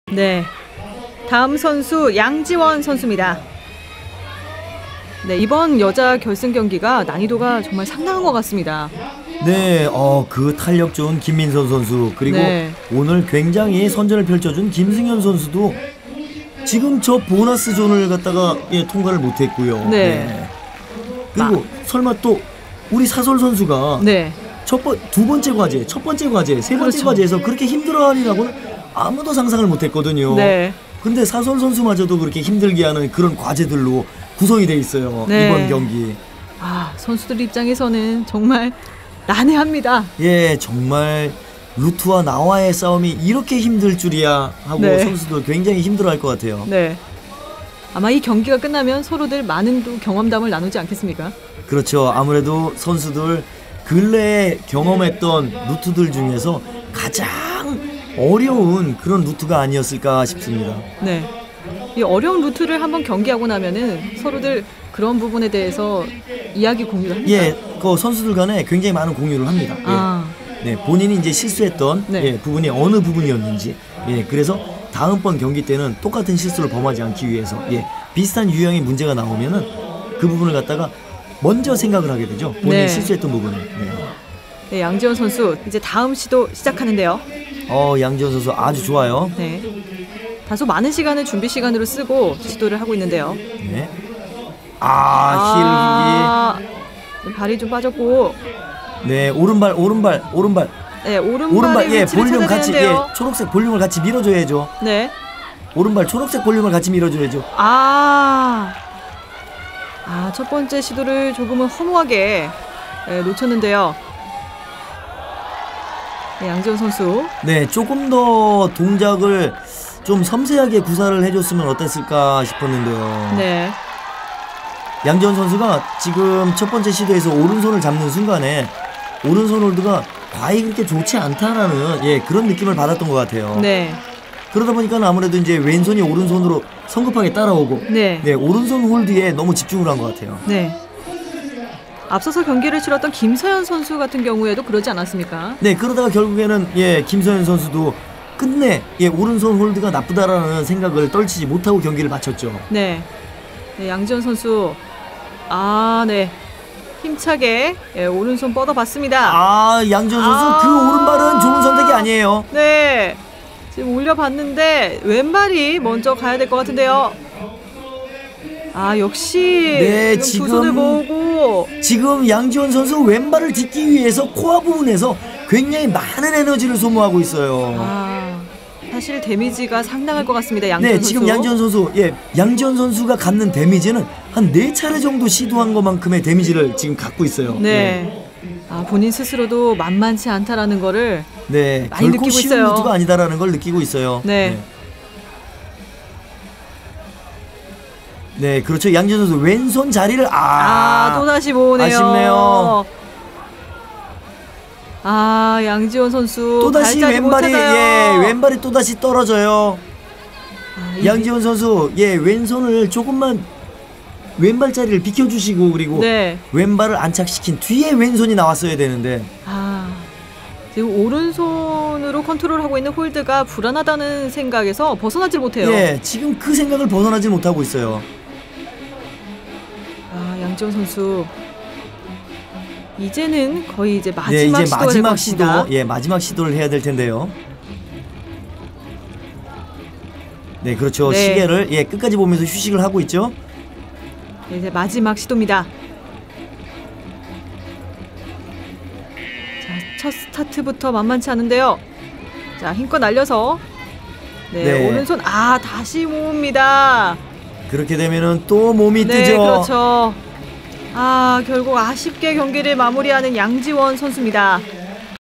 네, 다음 선수 양지원 선수입니다. 네, 이번 여자 결승 경기가 난이도가 정말 상당한 것 같습니다. 네, 그 탄력 좋은 김민선 선수, 그리고 네. 오늘 굉장히 선전을 펼쳐준 김승현 선수도 지금 저 보너스 존을 갖다가 통과를 못했고요. 네. 그리고 설마 또 우리 사솔 선수가 네. 두 번째 과제, 첫 번째 과제, 세 번째 그렇죠. 과제에서 그렇게 힘들어하리라고는 아무도 상상을 못했거든요. 네. 근데 사솔 선수마저도 그렇게 힘들게 하는 그런 과제들로 구성이 돼 있어요. 네. 이번 경기. 선수들 입장에서는 정말 난해합니다. 예, 정말 루트와 나와의 싸움이 이렇게 힘들 줄이야 하고 네. 선수들 굉장히 힘들어할 것 같아요. 네. 아마 이 경기가 끝나면 서로들 많은 또 경험담을 나누지 않겠습니까? 그렇죠. 아무래도 선수들 근래에 경험했던 루트들 중에서 가장 어려운 그런 루트가 아니었을까 싶습니다. 네. 이 어려운 루트를 한번 경기하고 나면은 서로들 그런 부분에 대해서 이야기 공유를 합니다. 예, 그 선수들 간에 굉장히 많은 공유를 합니다. 네, 본인이 이제 실수했던 네. 부분이 어느 부분이었는지, 그래서 다음번 경기 때는 똑같은 실수를 범하지 않기 위해서 비슷한 유형의 문제가 나오면은 그 부분을 갖다가 먼저 생각을 하게 되죠. 본인이 네. 실수했던 부분을. 네, 양지원 선수 이제 다음 시도 시작하는데요. 양지원 선수 아주 좋아요. 네. 다소 많은 시간을 준비 시간으로 쓰고 시도를 하고 있는데요. 네. 힐 발이 좀 빠졌고. 네, 오른발. 네, 오른발의 위치를 볼륨 찾아야 같이, 되는데요. 초록색 볼륨을 같이 밀어줘야죠. 네. 오른발 초록색 볼륨을 같이 밀어줘야죠. 첫 번째 시도를 조금은 허무하게 놓쳤는데요. 네, 양지원 선수. 네, 조금 더 동작을 좀 섬세하게 구사를 해줬으면 어땠을까 싶었는데요. 네. 양지원 선수가 지금 첫 번째 시도에서 오른손을 잡는 순간에 오른손 홀드가 과히 그렇게 좋지 않다라는 그런 느낌을 받았던 것 같아요. 네. 그러다 보니까 아무래도 이제 왼손이 오른손으로 성급하게 따라오고 네. 오른손 홀드에 너무 집중을 한 것 같아요. 네. 앞서서 경기를 치렀던 김서현 선수 같은 경우에도 그러지 않았습니까? 네, 그러다가 결국에는 김서현 선수도 끝내 오른손 홀드가 나쁘다라는 생각을 떨치지 못하고 경기를 마쳤죠. 네. 네, 양지원 선수. 네. 힘차게 오른손 뻗어봤습니다. 양지원 선수 그 오른발은 좋은 선택이 아니에요. 네. 지금 올려봤는데 왼발이 먼저 가야 될 것 같은데요. 역시 네, 지금 두 손을 모으고 지금 양지원 선수 왼발을 딛기 위해서 코어 부분에서 굉장히 많은 에너지를 소모하고 있어요. 사실 데미지가 상당할 것 같습니다. 양지원 선수. 지금 양지원 선수가 갖는 데미지는 한 4차례 정도 시도한 것만큼의 데미지를 지금 갖고 있어요. 네. 본인 스스로도 만만치 않다라는 거를 많이 결코 느끼고 쉬운 있어요. 루트가 아니다라는 걸 느끼고 있어요. 네. 네, 그렇죠. 양지원 선수 왼손 자리를 또다시 모으네요. 아쉽네요. 양지원 선수 또다시 왼발이 또다시 떨어져요. 양지원 선수 왼손을 조금만 왼발 자리를 비켜주시고 그리고 왼발을 안착시킨 뒤에 왼손이 나왔어야 되는데 지금 오른손으로 컨트롤하고 있는 홀드가 불안하다는 생각에서 벗어나질 못해요. 지금 그 생각을 벗어나지 못하고 있어요. 양지원 선수 이제는 거의 이제 마지막 시도를 해야 될 텐데요. 네, 그렇죠. 시계를 끝까지 보면서 휴식을 하고 있죠. 이제 마지막 시도입니다. 첫 스타트부터 만만치 않은데요. 자, 힘껏 날려서 오른손 다시 모읍니다. 그렇게 되면은 또 몸이 뜨죠. 네, 그렇죠. 결국 아쉽게 경기를 마무리하는 양지원 선수입니다.